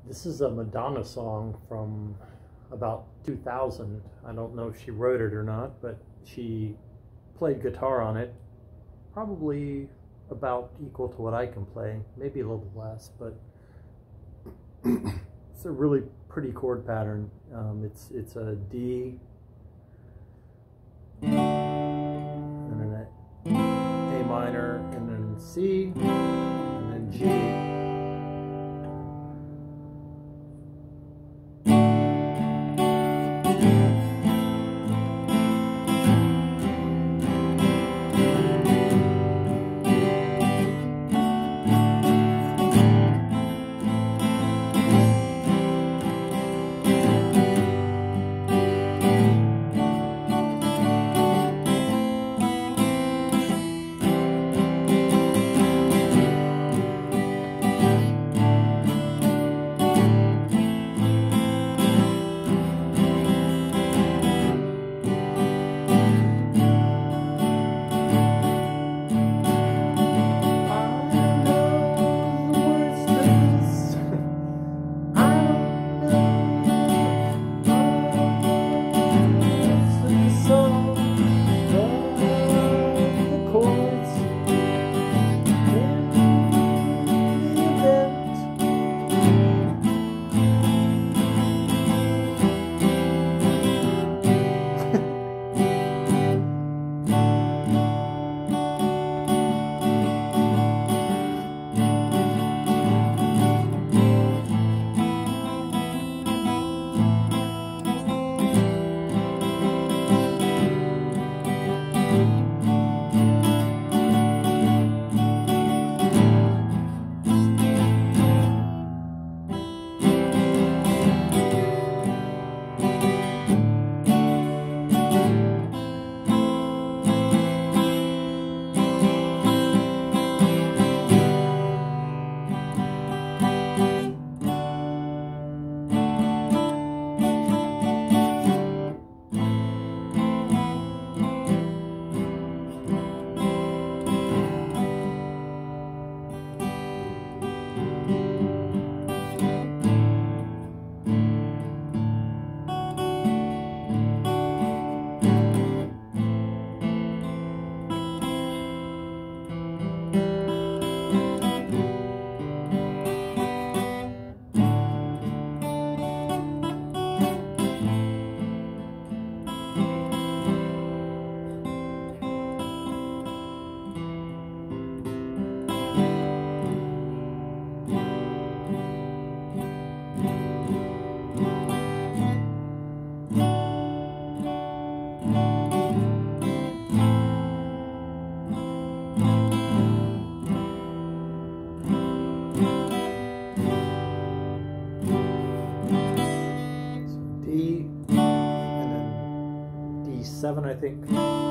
This is a Madonna song from about 2000. I don't know if she wrote it or not, but she played guitar on it, probably about equal to what I can play, maybe a little less, but it's a really pretty chord pattern. It's a D, and then an A minor, and then C, and then G. D, and then D7, I think.